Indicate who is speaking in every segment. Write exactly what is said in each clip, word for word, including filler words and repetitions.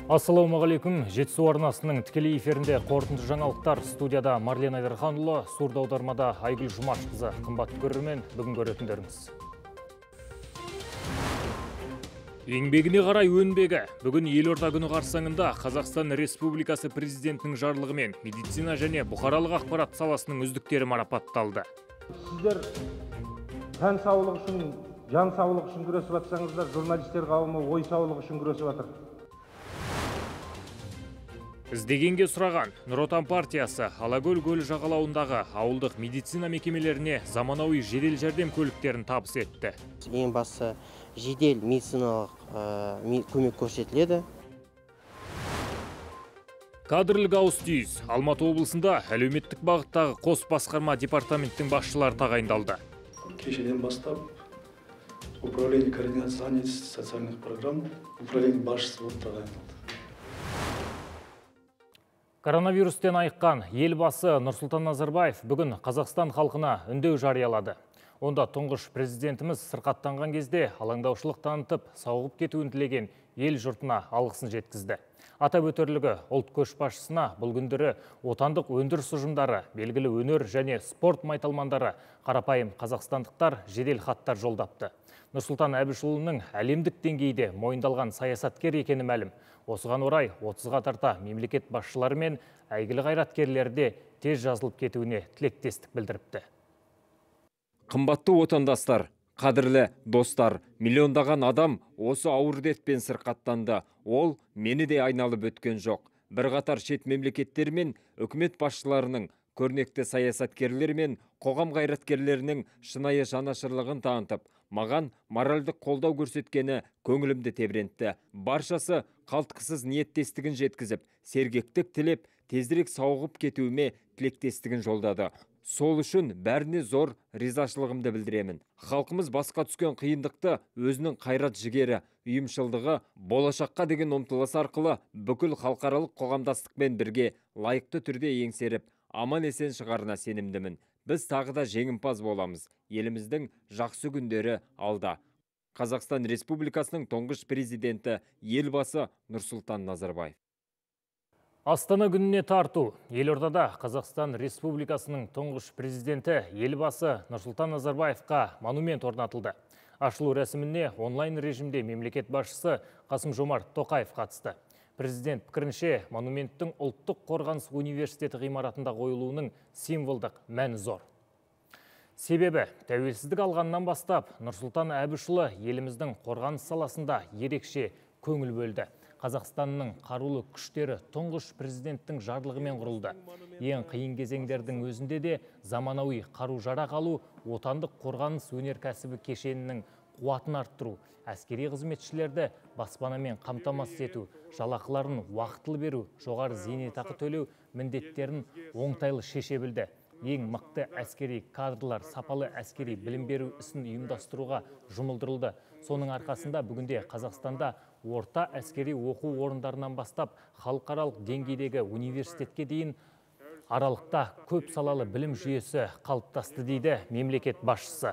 Speaker 1: Ассалаумағалейкум. Жетісу арнасының тікелей эфирінде қорытынды жаңалықтар. Студияда Марлен Айдарханұлы, сурда аудармада Айгүл Жұмашқызы. Қымбатты көрермен, бүгін көретіндеріңіз. Еңбегіне қарай өнбегі. Бүгін елорда күні қарсаңында Қазақстан Республикасы президентінің жарлығымен медицина және бұқаралық ақпарат саласының үздіктері марапатталды.
Speaker 2: Сіздер тән саулығы үшін, жан саулығы үшін күресіп жатсаңыздар, журналистер қауымы ой саулығы үшін күресіп жатыр.
Speaker 1: Іздегенге сұраған Нұр Отан партиясы Алакөл көлі жағалауындағы ауылдық медицина мекемелеріне заманауи жедел жәрдем көліктерін табыс етті.
Speaker 3: Ең басты жедел медициналық көмек көрсетіледі.
Speaker 1: Кадрлік ауыс түйіс. Алматы облысында әлеуметтік бағыттағы қос басқарма департаменттің басшылары тағайындалды.
Speaker 4: Кешеден бастап управление координации занятости социальных программ управление басшысы болып тағайындалды.
Speaker 1: Коронавирустен айыққан елбасы Нұрсұлтан Назарбаев бүгін Қазақстан халқына үндеу жариялады. Онда тұңғыш президентіміз сырқаттанған кезде алаңдаушылық танытып, сауығып кетуін тілеген ел жұртына алғысын жеткізді. Атап өтерлігі ұлт көшбасшысына бұл күндері отандық өндіріс ұжымдары, белгілі өнер және спорт майталмандары, қарапайым қазақстандықтар жедел хаттар жолдапты. Нұрсұлтан Әбішұлының әлемдік деңгейде мойындалған саясаткер екені мәлім. Осыған орай отызға тарта мемлекет басшылары мен әйгілі қайраткерлерде тез жазылып кетуіне тілектестік білдіріпті.
Speaker 5: Қымбатты отандастар, қадірлі достар, миллиондаған адам осы ауыр дертпен сырқаттанды. Ол мені де айналып өткен жоқ. Бірқатар шет мемлекеттер мен үкімет басшыларының, көрнекті саясаткерлер мен қоғам қайраткерлерінің шынайы жанашырлығын танытып, маған моральдық қолдау көрсеткені көңілімді тебірентті. Баршасы қалтқысыз ниеттестігін жеткізіп, сергектік тілеп, тезірек сауығып кетуіме тілектестігін жолдады. Сол үшін бәріне зор ризашылығымды білдіремін. Халқымыз басқа түскен қиындықты өзінің қайрат жігері, ұйымшылдығы, болашаққа деген ұмтылыс арқылы бүкіл халықаралық қоғамдастықпен бірге лайықты түрде еңсеріп, аман есен шығарына сенімдімін. Біз тағы да жеңімпаз боламыз. Еліміздің жақсы күндері алда. Қазақстан Республикасының тұңғыш президенті елбасы Нұрсұлтан Назарбаев.
Speaker 1: Астана күніне тарту. Елордада Қазақстан Республикасының тұңғыш президенті елбасы Нұрсұлтан Назарбаевқа монумент орнатылды. Ашылу рәсіміне онлайн режимде мемлекет басшысы Қасым-Жомарт Тоқаев қатысты. Президент пікірінше, монументтің ұлттық қорғаныс университеті ғимаратында қойылуының символдық мәні зор. Себебі, тәуелсіздік алғаннан бастап, Нұрсұлтан Әбішұлы еліміздің қорғаныс саласында ерекше көңіл бөлді. Қазақстанның қарулы күштері тұңғыш президенттің жарлығымен құрылды. Ең қиын кезеңдердің өзінде де заманауи қару-жарақ алу, отандық қорғаныс өнеркәсібі кешенінің қуатын арттыру, әскери қызметшілерді баспанамен қамтамасыз ету, жалақыларын уақытылы беру, жоғары зейнетақы төлеу міндеттерін оңтайлы шеше білді. Ең мықты әскери кадрлар сапалы әскери білім беру ісін ұйымдастыруға жұмылдырылды. Соның арқасында бүгінде Қазақстанда орта әскери оқу орындарынан бастап халықаралық деңгейдегі университетке дейін аралықта көп салалы білім жүйесі қалыптасты дейді мемлекет басшысы.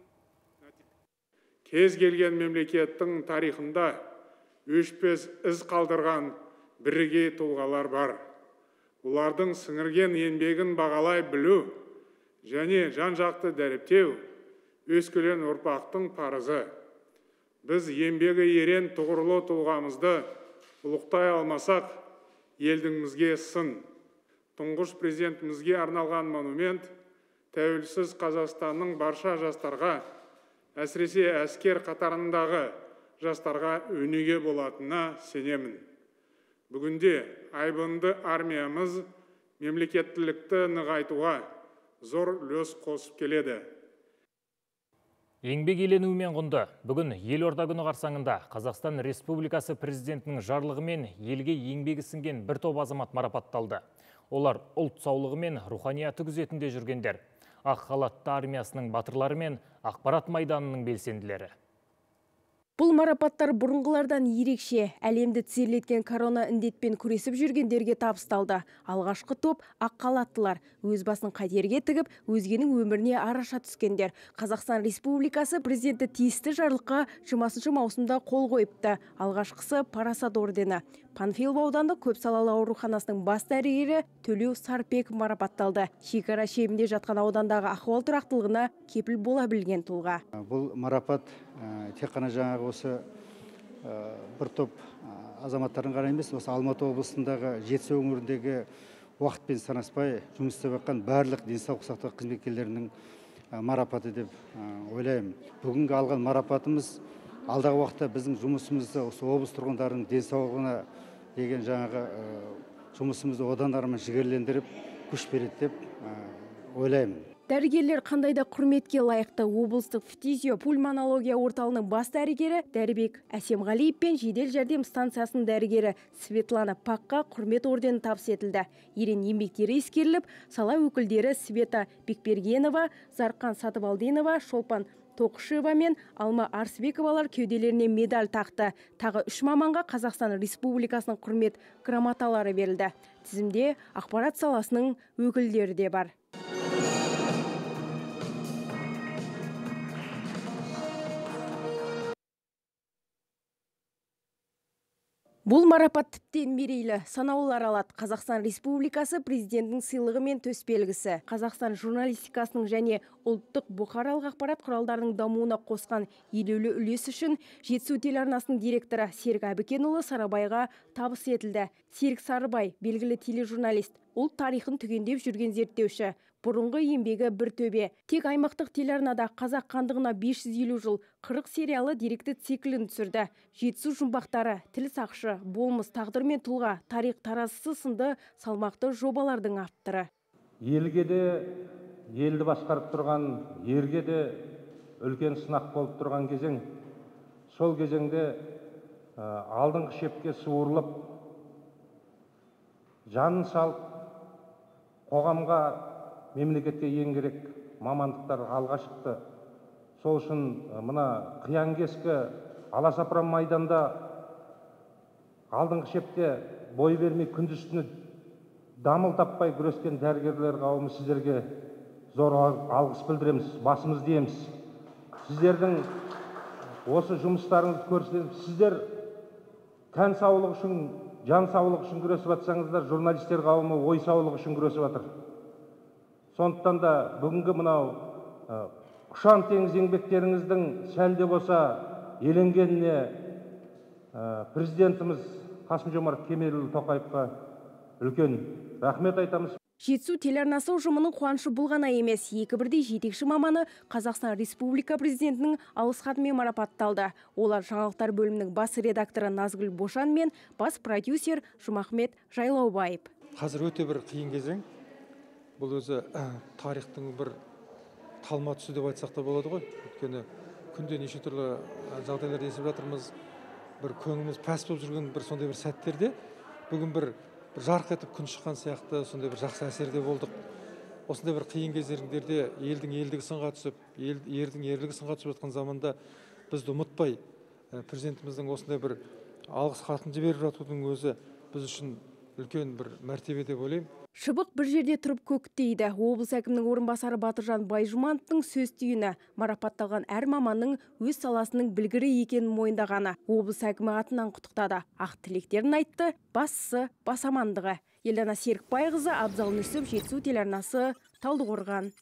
Speaker 6: Кез келген мемлекеттің тарихында өшпес із қалдырған бірегей тұлғалар бар. Олардың сіңірген еңбегін бағалай білу және жан-жақты дәріптеу өскелең ұрпақтың парызы. Біз еңбегі ерен тұғырлы тұлғамызды ұлықтай алмасақ, елдігімізге сын. Тұңғыш президентімізге арналған монумент тәуелсіз Қазақстанның барша жастарға, әсіресе әскер қатарындағы жастарға өнеге болатынына сенемін. Бүгінде айбынды армиямыз мемлекеттілікті нығайтуға зор үлес қосып келеді.
Speaker 1: Еңбек еленуімен құнды. Бүгін елорда күні қарсаңында Қазақстан Республикасы президентінің жарлығымен елге еңбегі сіңген бір топ азамат марапатталды. Олар ұлт саулығы мен руханияты күзетінде жүргендер. Ақ халатты армиясының батырлары мен ақпарат майданының белсенділері.
Speaker 7: Бұл марапаттар бұрынғылардан ерекше. Әлемді тізерлеткен корона індетпен күресіп жүргендерге табысталды. Алғашқы топ ақ халаттылар. Өз басын қатерге тігіп, өзгенің өміріне араша түскендер. Қазақстан Республикасы президенті тиісті жарлыққа жиырмасыншы маусымда қол қойыпты. Алғашқысы Парасат ордені. Панфилов ауданы көпсалалы ауруханасының бас дәрігері Төлеу Сарпеков марапатталды. Шекара шебінде жатқан аудандағы ахуал тұрақтылығына кепіл бола білген тұлға.
Speaker 8: Бұл марапат тек қана жаңағы осы бір топ азаматтардың ғана емес, осы Алматы облысындағы жетісу өңіріндегі уақытпен санаспай жұмыс істеп жатқан барлық денсаулық сақтау қызметкерлерінің марапаты деп ойлаймын. Бүгінгі алған марапатымыз алдағы уақытта біздің жұмысымызды, осы облыс тұрғындарының денсаулығына деген жаңағы жұмысымызды одан әрмен жігерлендіріп, күш береді деп ойлаймын.
Speaker 7: Дәрігерлер қандайда құрметке лайықты. Облыстық фтизио-пульмонология орталығының бас дәрігері Дәрбек Әсемғалиев пен жедел жәрдем станциясының дәрігері Светлана Паққа құрмет ордені табыс етілді. Ерен еңбектері ескеріліп, сала өкілдері Света Бекбергенова, Зарқан Сатыбалдинова, Шолпан Тоқышева мен Алма Арсбековалар кеуделеріне медаль тақты. Тағы үш маманға Қазақстан Республикасының құрмет грамоталары берілді. Тізімде ақпарат саласының өкілдері де бар. Бұл марапат тіптен мерейлі, санаулар алады. Қазақстан Республикасы президентінің сыйлығы мен төсбелгісі. Қазақстан журналистикасының және ұлттық бұқаралық ақпарат құралдарының дамуына қосқан елеулі үлес үшін Жетісу телеарнасының директоры Серік Әбікенұлы Сарыбайға табыс етілді. Серік Сарыбай, белгілі тележурналист, ұлт тарихын түгендеп жүрген зерттеуші. Бұрынғы еңбегі бір төбе. Тек аймақтық телеарнада қазақ хандығына бес жүз елу жыл қырық сериалы деректі циклін түсірді. Жетісу жұмбақтары, тіл сақшы, болмыс, тағдыр мен тұлға, тарих таразысы сынды салмақты жобалардың авторы.
Speaker 2: Елге де, елді басқарып тұрған, ерге де үлкен сынақ болып тұрған кезең. Сол кезеңде алдыңғы шепке суырылып, жанын салып, қоғамға, мемлекетке ең керек мамандықтар алға шықты. Сол үшін мына қиян кескі аласапыран майданда алдыңғы шепте бой бермей күндіз-түні дамыл таппай күрескен дәрігерлер қауымы сіздерге зор алғыс білдіреміз, басымыз дейміз. Сіздердің осы жұмыстарыңызды көрсетіп, сіздер тән саулығы үшін, жан саулығы үшін күресіп жатсаңыздар, журналистер қауымы ой саулығы үшін күресіп жатыр. Сондықтан да бүгінгі мынау ұшан теңіз еңбектеріңіздің сәл де болса еленгеніне президентіміз Қасым-Жомарт Кемелұлы Тоқаевқа үлкен рахмет айтамыз.
Speaker 7: Жетісу телеарнасы ұжымының қуанышы бұл ғана емес. Екі бірдей жетекші маманы Қазақстан Республика президентінің алғыс хатымен марапатталды. Олар жаңалықтар бөлімінің бас редакторы Назгүл Бошан мен бас продюсер Жұмахмет Жайлаубаев.
Speaker 9: Қазір өте бір қиын кезең. Бұл өзі тарихтың бір талма түсі деп айтсақ та болады ғой. Өйткені күнде неше түрлі жағдайлар естіп жатырмыз. Бір көңіліміз пәс болып жүрген бір сондай бір сәттерде бүгін бір жарқ етіп күн шыққан сияқты сондай бір жақсы әсерде болдық. Осындай бір қиын кездерде елдің елдігі сынға түсіп, ердің ерлігі сынға түсіп жатқан заманда бізді ұмытпай президентіміздің осындай бір алғыс хатын жіберіп жатудың өзі біз үшін үлкен бір мәртебе деп ойлаймын.
Speaker 7: Шыбық бір жерде тұрып көктейді. Облыс әкімінің орынбасары Батыржан Байжұмановтың сөз түйіні марапатталған әр маманның өз саласының білгірі екенін мойындағаны. Облыс әкімі атынан құттықтады. Ақ тілектерін айтты, бастысы бас амандығы. Елдана Серікбайқызы, Абзал Нүсіп, Жетісу телеарнасы, Талдықорған.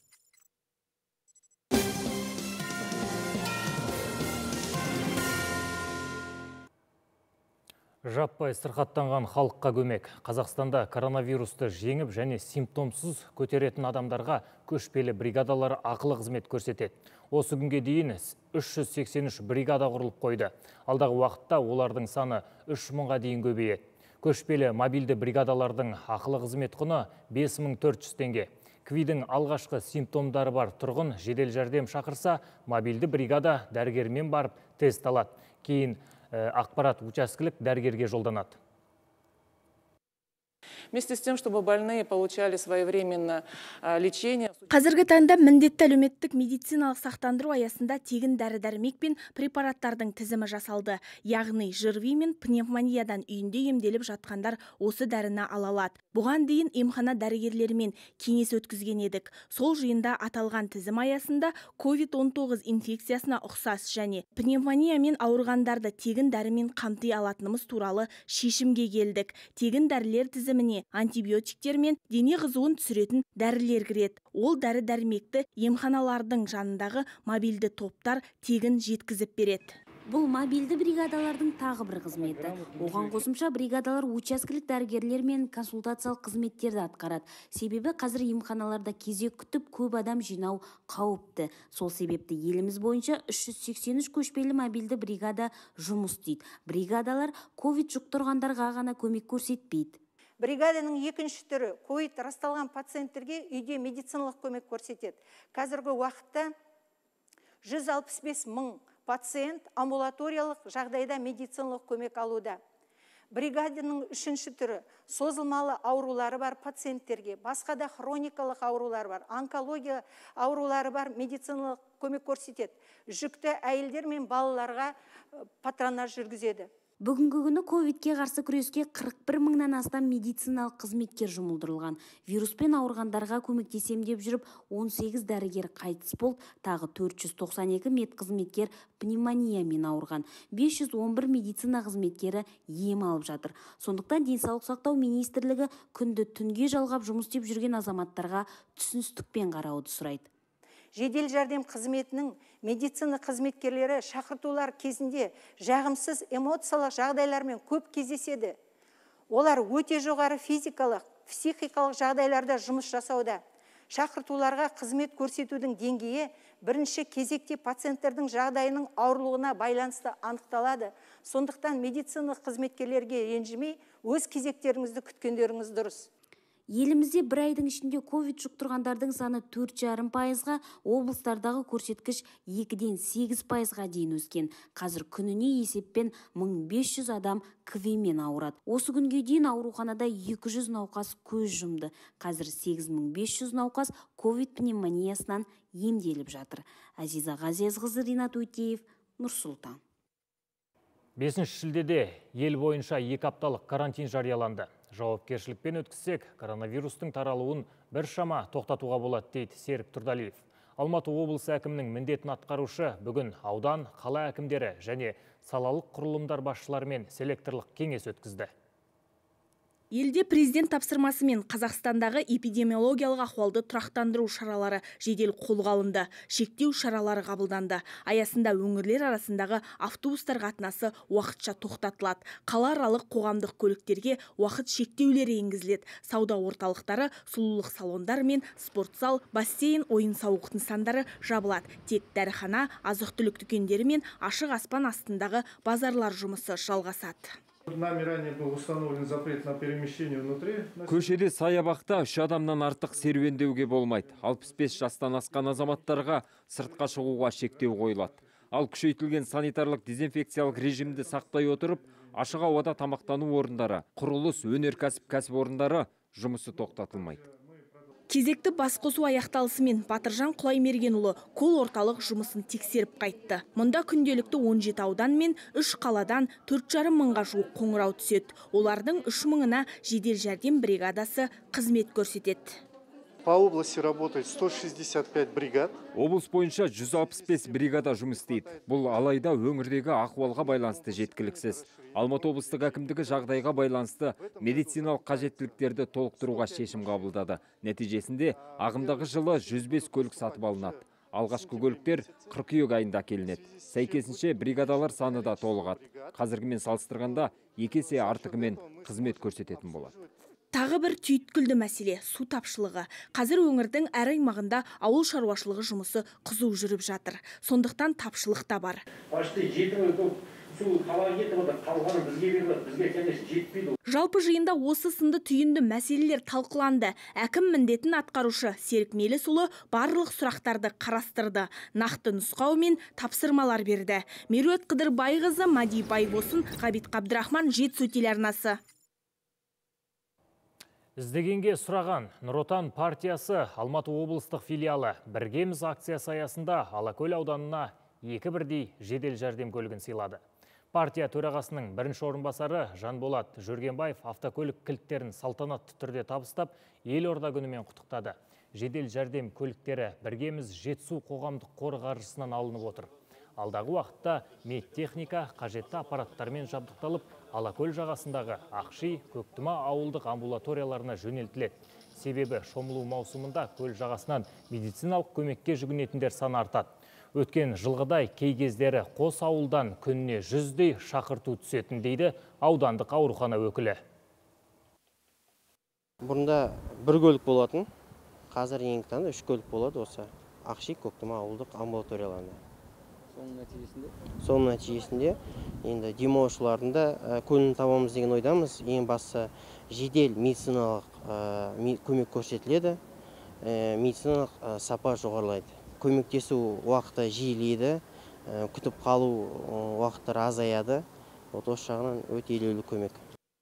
Speaker 1: Жаппай сырқаттанған халыққа көмек. Қазақстанда коронавирусты жеңіп және симптомсыз көтеретін адамдарға көшпелі бригадалары ақылы қызмет көрсетеді. Осы күнге дейін үш жүз сексен үш бригада құрылып қойды. Алдағы уақытта олардың саны үш мыңға дейін көбейеді. Көшпелі мобильді бригадалардың ақылы қызмет құны бес мың төрт жүз теңге. КВИДің алғашқы симптомдары бар тұрғын жедел жәрдем шақырса, мобильді бригада дәрігермен барып тест алады. Кейін ақпарат учаскелік дәрігерге жолданады.
Speaker 10: Вместе с тем, чтобы больные получали своевременно лечение.
Speaker 7: Қазіргі таңда міндетті әлеуметтік медициналық сақтандыру аясында тегін дәрі-дәрмек пен препараттардың тізімі жасалды. Яғни ЖРВИ мен пневмониядан үйінде емделіп жатқандар осы дәріні ала алады. Бұған дейін емхана дәрігерлерімен кеңес өткізген едік. Сол жиында аталған тізім аясында ковид он тоғыз инфекциясына ұқсас және пневмониямен ауырғандарды тегін дәрімен қамти алатынымыз туралы шешімге келдік. Тегін дәрілер тізіміне антибиотиктер мен дене қызуын түсіретін дәрілер кіреді. Ол дәрі-дәрмекті емханалардың жанындағы мобильді топтар тегін жеткізіп береді.
Speaker 11: Бұл мобильді бригадалардың тағы бір қызметі. Оған қосымша бригадалар учаскелік дәрігерлер мен консультациялық қызметтерді атқарады. Себебі қазір емханаларда кезек күтіп көп адам жинау қауіпті. Сол себепті еліміз бойынша үш жүз сексен үш көшпелі мобильді бригада жұмыс істейді. Бригадалар ковид жұқтырғандарға ғана көмек көрсетпейді.
Speaker 12: Бригаданың екінші түрі ковид расталған пациенттерге үйде медициналық көмек көрсетеді. Қазіргі уақытта жүз алпыс бес мың пациент амбулаториялық жағдайда медициналық көмек алуда. Бригаданың үшінші түрі созылмалы аурулары бар пациенттерге, басқа да хроникалық аурулары бар, онкология аурулары бар медициналық көмек көрсетеді. Жүкті әйелдер мен балаларға патронаж жүргізеді.
Speaker 11: Бүгінгі күні ковидке қарсы күреске қырық бір мыңнан астам медициналық қызметкер жұмылдырылған. Вируспен ауырғандарға көмектесем деп жүріп он сегіз дәрігер қайтыс болды, тағы төрт жүз тоқсан екі медқызметкер пневмониямен ауырған. бес жүз он бір медицина қызметкері ем алып жатыр. Сондықтан денсаулық сақтау министрлігі күнді түнге жалғап жұмыс істеп жүрген азаматтарға түсіністікпен қарауды сұрайды.
Speaker 12: Жедел жәрдем қызметінің медицина қызметкерлері шақыртулар кезінде жағымсыз эмоциялық жағдайлармен көп кездеседі. Олар өте жоғары физикалық, психикалық жағдайларда жұмыс жасауда. Шақыртуларға қызмет көрсетудің деңгейі бірінші кезекте пациенттердің жағдайының ауырлығына байланысты анықталады. Сондықтан медициналық қызметкерлерге ренжімей, өз кезектеріңізді күткендеріңіз дұрыс.
Speaker 11: Елімізде бір айдың ішінде ковид жұқтырғандардың саны төрт жарым пайызға, облыстардағы көрсеткіш екіден сегіз пайызға дейін өскен. Қазір күніне есеппен мың бес жүз адам кви-мен ауырады. Осы күнге дейін ауруханада екі жүз науқас көз жұмды. Қазір сегіз мың бес жүз науқас ковид пневмониясынан емделіп жатыр. Азиза Ғазиязқызы, Ринат Өтеев, Нұр-Сұлтан.
Speaker 1: бесінші шілдеде ел бойынша екі апталық карантин жарияланды. Жауапкершілікпен өткізсек, коронавирустың таралуын біршама тоқтатуға болады дейді Серік Тұрдалиев. Алматы облысы әкімінің міндетін атқарушы бүгін аудан, қала әкімдері және салалық құрылымдар басшыларымен селекторлық кеңес өткізді.
Speaker 7: Елде президент тапсырмасымен Қазақстандағы эпидемиологиялық ахуалды тұрақтандыру шаралары жедел қолға алынды. Шектеу шаралары қабылданды. Аясында өңірлер арасындағы автобустар қатынасы уақытша тоқтатылады. Қалааралық қоғамдық көліктерге уақыт шектеулері енгізіледі. Сауда орталықтары, сұлулық салондар мен спортзал, бассейн, ойын-сауық нысандары жабылады. Тек дәріхана, азық-түлік дүкендері мен ашық аспан астындағы базарлар жұмысы жалғасады.
Speaker 5: Көшеде саябақта үш адамнан артық серуендеуге болмайды. алпыс бес жастан асқан азаматтарға сыртқа шығуға шектеу қойылады. Ал күшейтілген санитарлық дезинфекциялық режимді сақтай отырып, ашық ауада тамақтану орындары, құрылыс, өнеркәсіп кәсіпорындары жұмысы тоқтатылмайды.
Speaker 7: Кезекті басқосу аяқталысымен Батыржан Құлаймергенұлы кол орталық жұмысын тексеріп қайтты. Мұнда күнделікті он жеті аудан мен үш қаладан төрт жарым мыңға жуық қоңырау түседі. Олардың үш мыңына жедел жәрдем бригадасы қызмет көрсетеді.
Speaker 13: По области работает сто шестьдесят пять бригад.
Speaker 5: Облыс бойынша жүз алпыс бес бригада жұмыс істейді. Бұл алайда өңірдегі ахуалға байланысты жеткіліксіз. Алматы облыстық әкімдігі жағдайға байланысты медициналық қажеттіліктерді толықтыруға шешім қабылдады. Нәтижесінде ағымдағы жылы жүз бес көлік сатып алынады. Алғашқы көліктер қыркүйек айында келінеді. Сәйкесінше бригадалар саны да толығады. Қазіргімен салыстырғанда екі есе артығымен қызмет көрсететін болады.
Speaker 7: Тағы бір түйткілді мәселе су тапшылығы. Қазір өңірдің әр аймағында ауыл шаруашылығы жұмысы қызу жүріп жатыр. Сондықтан тапшылық та бар. Жалпы жиында осы сынды түйінді мәселелер талқыланды. Әкім міндетін атқарушы Серік Мелісұлы барлық сұрақтарды қарастырды. Нақты нұсқау мен тапсырмалар берді. Меруерт Қыдырбайқызы, Мади Байбосын, Ғабит Қабдырахман, Жетісу телеарнасы.
Speaker 1: Іздегенге сұраған Нұр Отан партиясы Алматы облыстық филиалы Біргеміз акциясы аясында Алакөл ауданына екі бірдей жедел жәрдем көлігін сыйлады. Партия төрағасының бірінші орынбасары Жанболат Жүргенбаев автокөлік кілттерін салтанатты түрде табыстап, елорда күнімен құттықтады. Жедел жәрдем көліктері Біргеміз Жетісу қоғамдық қоры қаржысынан алынып отыр. Алдағы уақытта медтехника қажетті аппараттармен жабдықталып, Алакөл жағасындағы Ақши, Көктұма ауылдық амбулаторияларына жөнелтіледі. Себебі шомылу маусымында көл жағасынан медициналық көмекке жүгінетіндер саны артады. Өткен жылғыдай кей кездері қос ауылдан күніне жүздей шақырту түсетін дейді аудандық аурухана өкілі.
Speaker 3: Бұрында бір көлік болатын, қазір ең таңда үш көлік болады осы Ақши, Көктұма ауылдық амбулаторияларында.
Speaker 14: Соның нәтижесінде?
Speaker 3: Соның нәтижесінде енді демалушылардың да көңілін табамыз деген ойдамыз. Ең бастысы жедел медициналық көмек көрсетіледі, медициналық сапа жоғарылайды. Көмектесу уақыты жиілейді, күтіп қалу уақыттары азаяды. Осы жағынан өте елеулі көмек.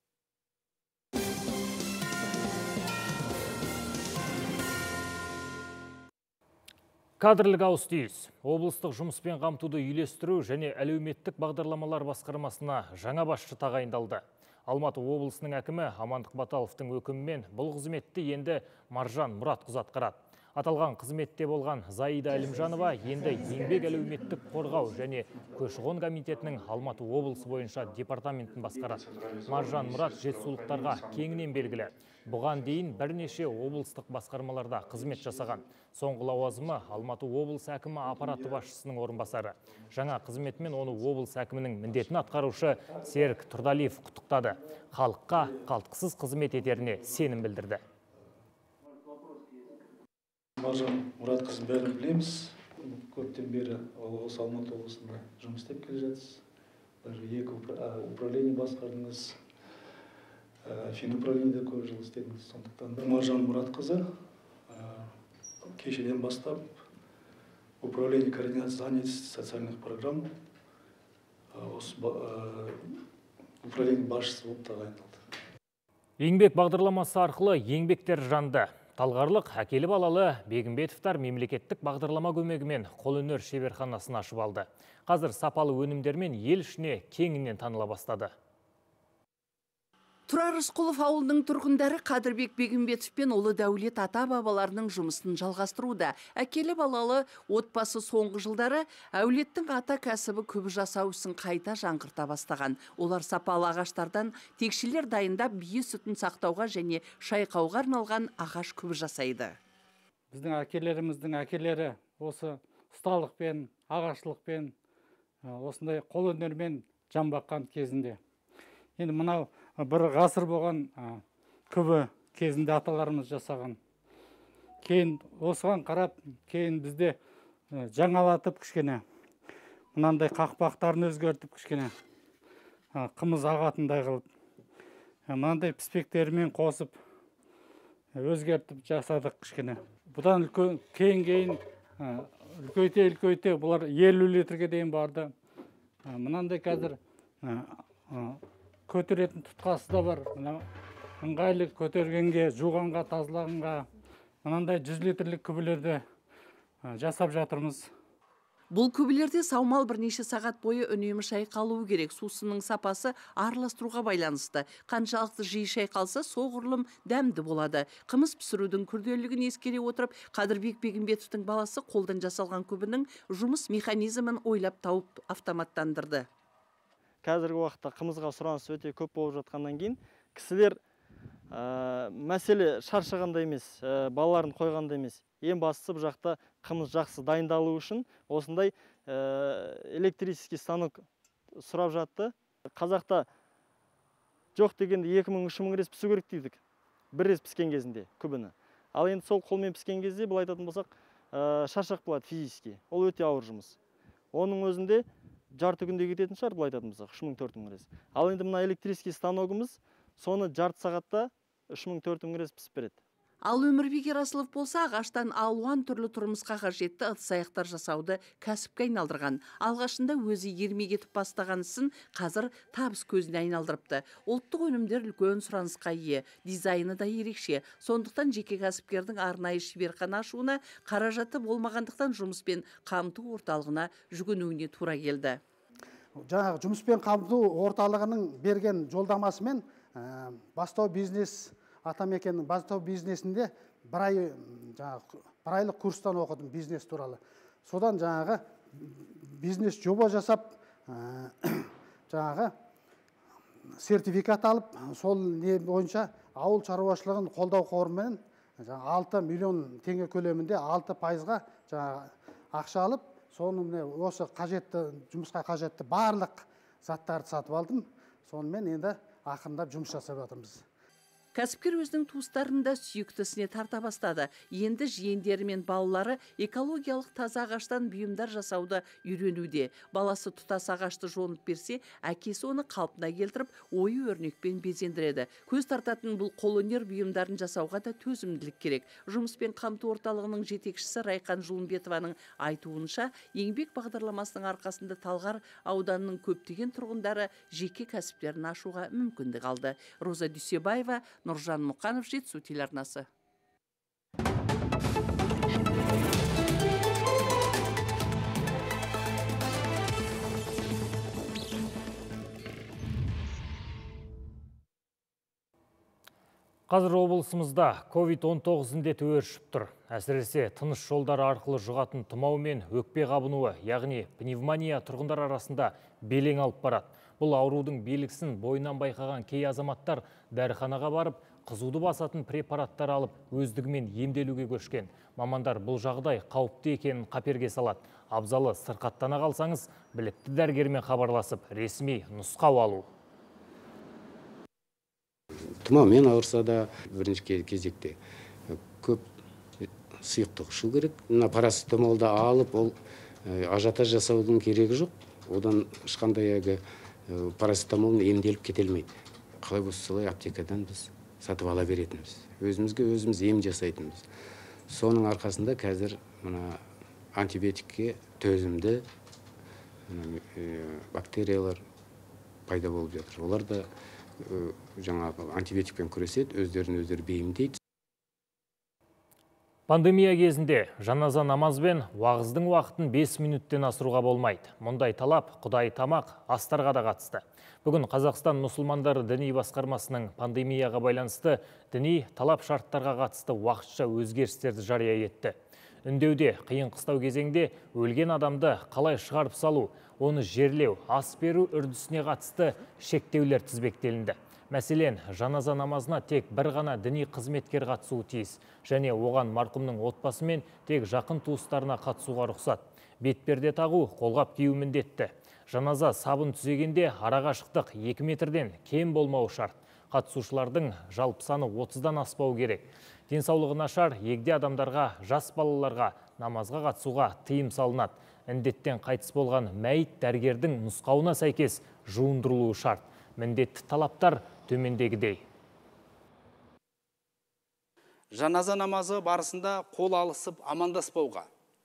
Speaker 1: Кадрлік ауыс-түйіс. Облыстық жұмыспен қамтуды үйлестіру және әлеуметтік бағдарламалар басқармасына жаңа басшы тағайындалды. Алматы облысының әкімі Амандық Баталовтың өкімімен бұл қызметті енді Маржан Мұратқызы атқарады. Аталған қызметте болған Заида Әлімжанова енді еңбек әлеуметтік қорғау және көші-қон комитетінің Алматы облысы бойынша департаментін басқарады. Маржан Мұрат жетісулықтарға кеңінен белгілі. Бұған дейін бірнеше облыстық басқармаларда қызмет жасаған. Соңғы лауазымы Алматы облысы әкімі аппараты басшысының орынбасары. Жаңа қызметімен оны облыс әкімінің міндетін атқарушы Серік Тұрдалиев құттықтады. Халыққа қалтқысыз қызмет етеріне сенім білдірді.
Speaker 4: Маржан Мұратқызын бәрін білеміз. Көптен бері осы Алматы облысында жұмыс істеп келе жатырсыз. Екі управление басқардыңыз, финуправлениеде көп жыл істедіңіз. Сондықтан Маржан Мұратқызы кешеден бастап управление координации занятости социальных программ управление басшысы болып тағайындалды.
Speaker 1: Еңбек бағдарламасы арқылы еңбектер жанды. Талғарлық әкелі балалы Бегімбетовтар мемлекеттік бағдарлама көмегімен қолөнер шеберханасын ашып алды. Қазір сапалы өнімдермен ел ішіне кеңінен таныла бастады.
Speaker 15: Тұрар Рысқұлов ауылының тұрғындары Қадырбек Бегімбетов пен ұлы Дәулет ата бабаларының жұмысын жалғастыруда. Әкелі балалы отбасы соңғы жылдары әулеттің ата кәсібі күбі жасау ісін қайта жаңғырта бастаған. Олар сапалы ағаштардан текшелер дайындап бие сүтін сақтауға және шайқауға арналған ағаш күбі жасайды.
Speaker 16: Біздің әкелеріміздің әкелері осы ұсталықпен, ағашлықпен, осындай қолөнермен жан баққан кезінде. Енді мынау бір ғасыр болған күбі кезінде аталарымыз жасаған. Кейін осыған қарап, кейін бізде жаңалатып кішкене, мынандай қақпақтарын өзгертіп кішкене, қымыз ағатындай қылып, мынандай піспектерімен қосып, өзгертіп жасадық кішкене. Бұдан кейін-кейін үлкейте-үлкейте, бұлар елу литрге дейін барды. Мынандай қазір көтеретін тұтқасы да бар. Ыңғайлы көтергенге, жуғанға, тазалағанға, мынандай жүз литрлік күбілерді жасап жатырмыз.
Speaker 15: Бұл күбілерде саумал бірнеше сағат бойы үнемі шайқалуы керек. Сусынның сапасы араластыруға байланысты. Қаншалықты жиі шайқалса, соғұрлым дәмді болады. Қымыз пісірудің күрделілігін ескере отырып, Қадырбек Бегімбетовтің баласы қолдан жасалған күбінің жұмыс механизмін ойлап тауып автоматтандырды.
Speaker 14: Қазіргі уақытта қымызға сұраныс өте көп болып жатқаннан кейін кісілер мәселе шаршағанда емес, балаларын қойғанда емес. Ең бастысы бұл жақта қымыз жақсы дайындалу үшін осындай электрический станок сұрап жатты. Қазақта жоқ дегенде екі мың үш мың рет пісу керек дейдік. Бір рет піскен кезінде күбіні. Ал енді сол қолмен піскен кезде бұл айтатын болсақ, шаршақ болады физически. Ол өте ауыр жұмыс. Оның өзінде жарты күнде кететін шығар, бұл айтатын болсақ, үш мың төрт мың рет. Ал енді мына электрический станогымыз соны жарты сағатта үш мың төрт мың рет пісіп береді.
Speaker 15: Ал Өмірбек Ерасылов болса, ағаштан алуан түрлі тұрмысқа қажетті ыдыс-аяқтар жасауды кәсіпке айналдырған. Алғашында өзі ермек етіп бастаған ісін қазір табыс көзіне айналдырыпты. Ұлттық өнімдер үлкен сұранысқа ие, дизайны да ерекше. Сондықтан жеке кәсіпкердің арнайы шеберхана ашуына, қаражаты болмағандықтан жұмыспен қамту орталығына жүгінуіне тура келді.
Speaker 17: Жаңағы жұмыспен қамту орталығының берген жолдамасымен бастау бизнес атамекеннің бастау бизнесінде бір ай жаңағы бір айлық курстан оқыдым бизнес туралы. Содан жаңағы бизнес жоба жасап, жаңағы сертификат алып, сол не бойынша ауыл шаруашылығын қолдау қорымен алты миллион теңге көлемінде алты пайызға жаңағы ақша алып, соны осы қажетті жұмысқа қажетті барлық заттарды сатып алдым. Сонымен енді ақырындап жұмыс жасап жатырмыз.
Speaker 15: Кәсіпкер өзінің туыстарында сүйіктісіне тарта бастады. Енді жиендері мен балалары экологиялық таза ағаштан бұйымдар жасауды үйренуде. Баласы тұтас ағашты жонып берсе, әкесі оны қалпына келтіріп, ою өрнекпен безендіреді. Көз тартатын бұл қолөнер бұйымдарын жасауға да төзімділік керек. Жұмыспен қамту орталығының жетекшісі Райқан Жулымбетованың айтуынша, еңбек бағдарламасының арқасында Талғар ауданының көптеген тұрғындары жеке кәсіптерін ашуға мүмкіндік алды. Роза Дүйсебаева, Нұржан Мұқанов, Жетісу телеарнасы.
Speaker 1: Қазір облысымызда ковид он тоғыз індеті өршіп тұр. Әсіресе тыныс жолдары арқылы жұғатын тұмау мен өкпе қабынуы, яғни пневмония тұрғындар арасында белең алып барады. Бұл аурудың белгісін бойынан байқаған кей азаматтар дәріханаға барып, қызуды басатын препараттар алып, өздігімен емделуге көшкен. Мамандар бұл жағдай қауіпті екенін қаперге салады. Абзалы сырқаттана қалсаңыз, білікті дәрігермен хабарласып, ресми нұсқау алу.
Speaker 18: Тұмаумен ауырса да бірінші кезекте көп сұйықтық ішу керек. Парацетамолды алып, ол ажиотаж жасаудың керегі жоқ. Одан ешқандай әлгі парацетамолмен емделіп кетелмейді. Қалай болса солай аптекадан біз сатып ала беретінбіз. Өзімізге өзіміз ем жасайтынбыз. Соның арқасында қазір мына антибиотикке төзімді бактериялар пайда болып жатыр. Олар да жаңағы антибиотикпен күреседі, өздерін өздері бейімдейді.
Speaker 1: Пандемия кезінде жаназа намазбен уағыздың уақытын бес минуттен асыруға болмайды. Мұндай талап Құдай тамақ астарға да қатысты. Бүгін Қазақстан мұсылмандары діни басқармасының пандемияға байланысты діни талап шарттарға қатысты уақытша өзгерістерді жария етті. Үндеуде қиын қыстау кезеңде өлген адамды қалай шығарып салу, оны жерлеу, ас беру үрдісіне қатысты шектеулер тізбектелінді. Мәселен, жаназа намазына тек бір ғана діни қызметкер қатысуы тиіс, және оған марқұмның отбасы мен тек жақын туыстарына қатысуға рұқсат. Бетперде тағу, қолғап кию міндетті. Жаназа сабын түзегенде арақашықтық екі метрден кем болмауы шарт. Қатысушылардың жалпы саны отыздан аспау керек. Денсаулығы нашар, егде адамдарға, жас балаларға намазға қатысуға тыйым салынады. Індеттен қайтыс болған мәйіт дәрігердің нұсқауына сәйкес жуындырылуы шарт. Міндетті талаптар төмендегідей.
Speaker 19: Жаназа намазы барысында қол алысып амандаспауға.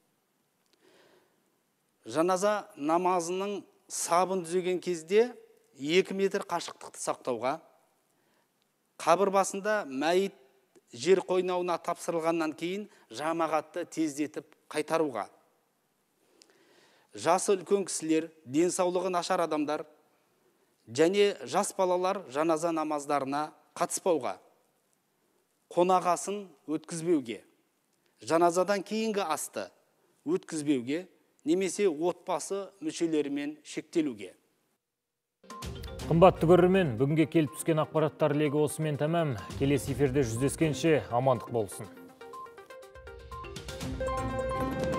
Speaker 19: Жаназа намазының сабын түзеген кезде екі метр қашықтықты сақтауға. Қабір басында мәйіт жер қойнауына тапсырылғаннан кейін жамағатты тездетіп қайтаруға. Жасы үлкен кісілер, денсаулығы нашар адамдар және жас балалар жаназа намаздарына қатыспауға. Қонағасын өткізбеуге, жаназадан кейінгі асты өткізбеуге, немесе отбасы мүшелерімен шектелуге.
Speaker 1: Қымбатты көрермен, бүгінге келіп түскен ақпараттар легі осымен тәмам. Келесі эфирде жүздескенше амандық болсын.